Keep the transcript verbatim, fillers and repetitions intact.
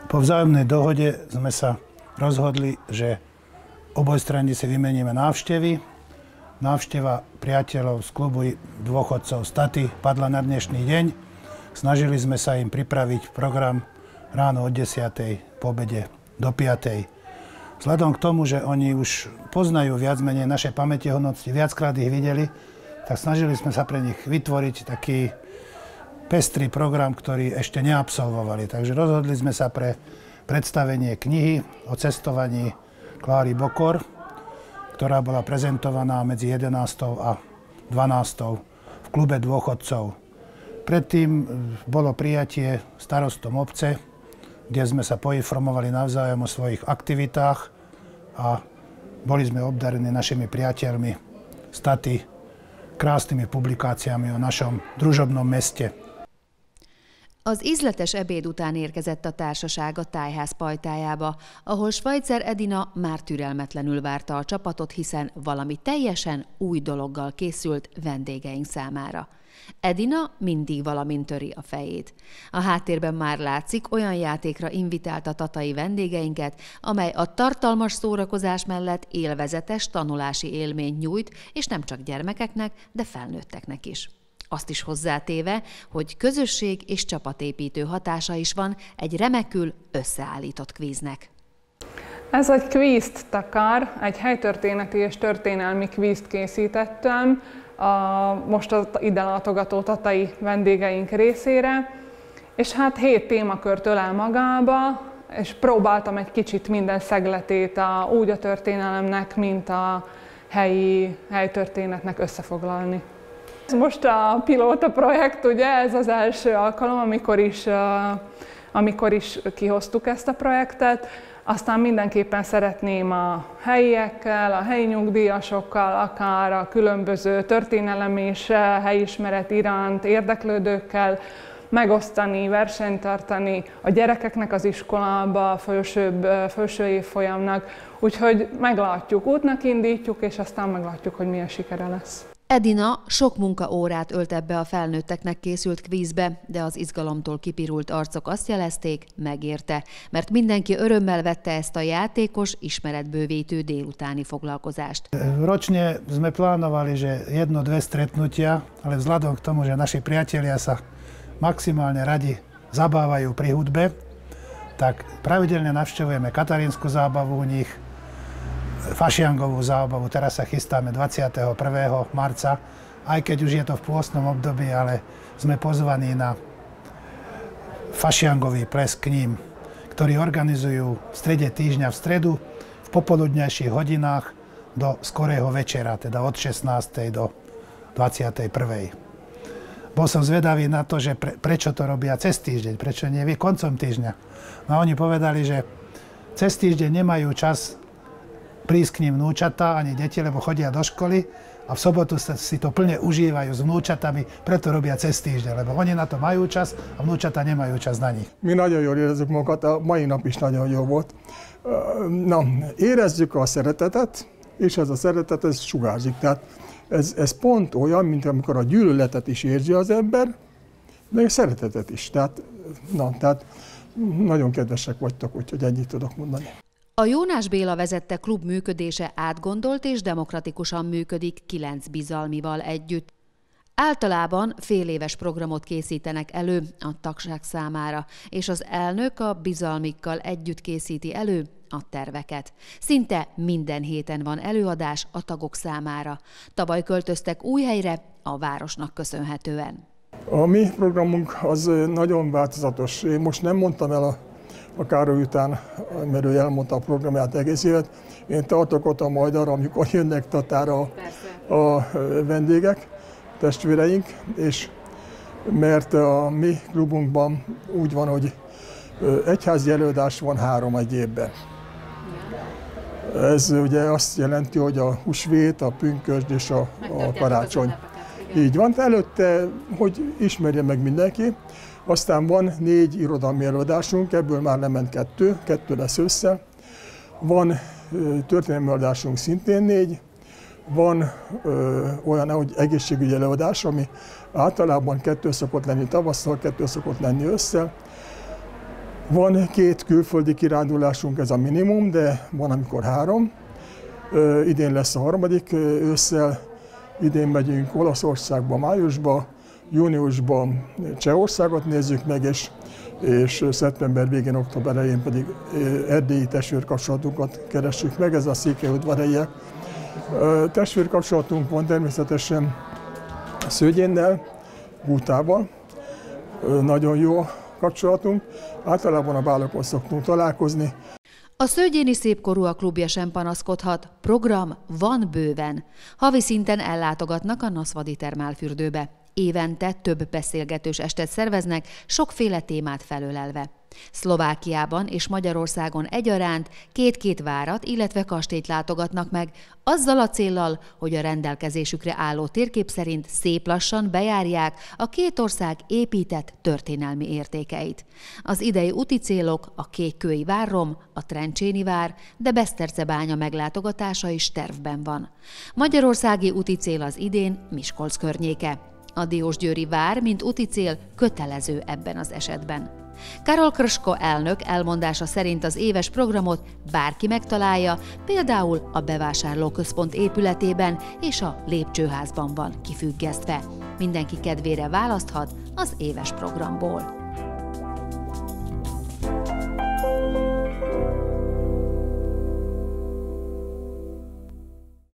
Po vzájomnej dohode sme sa rozhodli, že obojstranne si vymeníme návštevy. Návšteva priateľov z klubu dôchodcov Staty padla na dnešný deň. Snažili sme sa im pripraviť program ráno od desiatej po obede do piatej. Vzhľadom k tomu, že oni už poznajú viac menej naše pamätihodnosti, viackrát ich videli, tak snažili sme sa pre nich vytvoriť taký pestrý program, ktorý ešte neabsolvovali. Takže rozhodli sme sa pre predstavenie knihy o cestovaní Kláry Bokor, ktorá bola prezentovaná medzi jedenástou a dvanástou v klube dôchodcov. Predtým bolo prijatie starostom obce, kde sme sa poinformovali navzájom o svojich aktivitách a boli sme obdarení našimi priateľmi Staty krásnymi publikáciami o našom družobnom meste. Az ízletes ebéd után érkezett a társaság a tájház pajtájába, ahol Schweitzer Edina már türelmetlenül várta a csapatot, hiszen valami teljesen új dologgal készült vendégeink számára. Edina mindig valamint töri a fejét. A háttérben már látszik, olyan játékra invitálta tatai vendégeinket, amely a tartalmas szórakozás mellett élvezetes tanulási élményt nyújt, és nem csak gyermekeknek, de felnőtteknek is. Azt is hozzátéve, hogy közösség és csapatépítő hatása is van egy remekül összeállított kvíznek. Ez egy kvízt takar, egy helytörténeti és történelmi kvízt készítettem a most az ide látogató tatai vendégeink részére, és hát hét témakört ölel magába, és próbáltam egy kicsit minden szegletét a, úgy a történelemnek, mint a helyi helytörténetnek összefoglalni. Most a pilóta projekt, ugye ez az első alkalom, amikor is, amikor is kihoztuk ezt a projektet. Aztán mindenképpen szeretném a helyiekkel, a helyi nyugdíjasokkal, akár a különböző történelem és helyismeret iránt érdeklődőkkel megosztani, versenyt tartani a gyerekeknek az iskolába, a felsőbb, felső évfolyamnak. Úgyhogy meglátjuk, útnak indítjuk, és aztán meglátjuk, hogy milyen sikere lesz. Edina sok munkaórát ölt ebbe a felnőtteknek készült kvízbe, de az izgalomtól kipirult arcok azt jelezték, megérte, mert mindenki örömmel vette ezt a játékos, ismeretbővítő délutáni foglalkozást. Ročne sme plánovali, že jedno, dve stretnutia, ale vzhľadom k tomu, že naši priatelia sa maximálne radi zabávajú pri hudbe, tak pravidelne navštevujeme Katarínsku zábavu u nich, Fašiangovú zábavu, teraz sa chystáme dvadsiateho prvého marca, aj keď už je to v pôstnom období, ale sme pozvaní na Fašiangový ples k ním, ktorý organizujú v strede týždňa v stredu, v popoludňajších hodinách do skorého večera, teda od šestnástej do dvadsiatej prvej Bol som zvedavý na to, že pre, prečo to robia cez týždeň, prečo nie koncom týždňa. No a oni povedali, že cez týždeň nemajú čas prísť k ním vnúčatá, ani deti, lebo chodia do školy a v sobotu si to plne užívajú s vnúčatami, preto robia cez týždeň, lebo oni na to majú čas a vnúčatá nemajú čas na nich. Mi nagyon jól érezzük magunkat, a mai nap is nagyon jó volt. Na, érezzük a szeretetet, és ez a szeretet, ez sugárzik. Tehát ez, ez pont olyan, mint amikor a gyűlöletet is érzi az ember, de a szeretetet is. Tehát, na, tehát nagyon kedvesek vagytok, úgyhogy ennyit tudok mondani. A Jónás Béla vezette klub működése átgondolt és demokratikusan működik kilenc bizalmival együtt. Általában féléves programot készítenek elő a tagság számára, és az elnök a bizalmikkal együtt készíti elő a terveket. Szinte minden héten van előadás a tagok számára. Tavaly költöztek új helyre a városnak köszönhetően. A mi programunk az nagyon változatos. Én most nem mondtam el a a Károly után, mert ő elmondta a programját egész évet. Én tartok ott a majd arra, amikor jönnek Tatára a, a vendégek, testvéreink, és mert a mi klubunkban úgy van, hogy egyházi előadás van három egy évben. Ez ugye azt jelenti, hogy a húsvét, a pünkösd és a, a karácsony. Így van, előtte, hogy ismerje meg mindenki. Aztán van négy irodalmi előadásunk, ebből már lement kettő, kettő lesz össze. Van történelmi előadásunk szintén négy. Van ö, olyan, hogy egészségügyi előadás, ami általában kettő szokott lenni tavasszal, kettő szokott lenni ősszel. Van két külföldi kirándulásunk, ez a minimum, de van, amikor három. Idén lesz a harmadik ősszel, idén megyünk Olaszországba májusba, júniusban Csehországot nézzük meg, és, és szeptember végén, október elején pedig erdélyi testvérkapcsolatunkat keressük meg, ez a székelyudvarhelyiek. Testvérkapcsolatunk van természetesen Szőgyénnel, Gútával, nagyon jó kapcsolatunk, általában a bálokon szoktunk találkozni. A szőgyéni szépkorúak klubja sem panaszkodhat, program van bőven. Havi szinten ellátogatnak a Naszvadi termálfürdőbe. Évente több beszélgetős estet szerveznek, sokféle témát felölelve. Szlovákiában és Magyarországon egyaránt két-két várat, illetve kastélyt látogatnak meg, azzal a céllal, hogy a rendelkezésükre álló térkép szerint szép lassan bejárják a két ország épített történelmi értékeit. Az idei úti célok a Kékkői várrom, a Trencséni vár, de Besztercebánya meglátogatása is tervben van. Magyarországi úti cél az idén Miskolc környéke. A Diósgyőri vár, mint úti cél, kötelező ebben az esetben. Karol Krsko elnök elmondása szerint az éves programot bárki megtalálja, például a bevásárlóközpont épületében és a lépcsőházban van kifüggesztve. Mindenki kedvére választhat az éves programból.